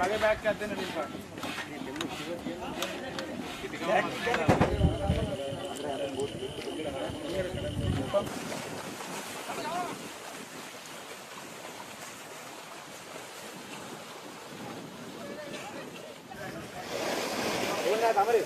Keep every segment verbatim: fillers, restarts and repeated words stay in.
මගේ බෑග් එකක් දෙන්න ඩිස්කවුන්ට්. ඕනේ තමයි.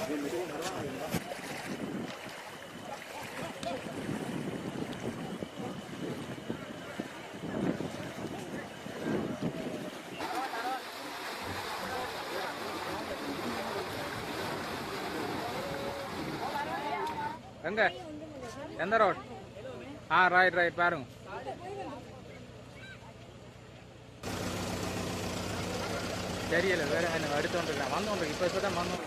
எங்க எந்த ரோட்? ஆ ரைட் ரைட் பாருங்க. தெரியல வேற என்ன எடுத்துட்டு வந்தோம் இப்போ இப்போ தான் வந்தோம்.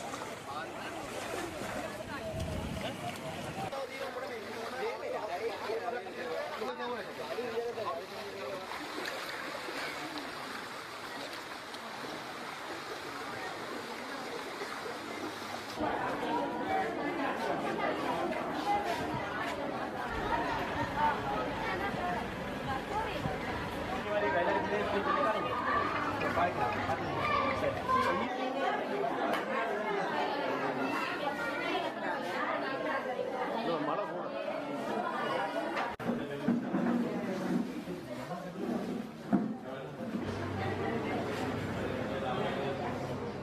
Bye.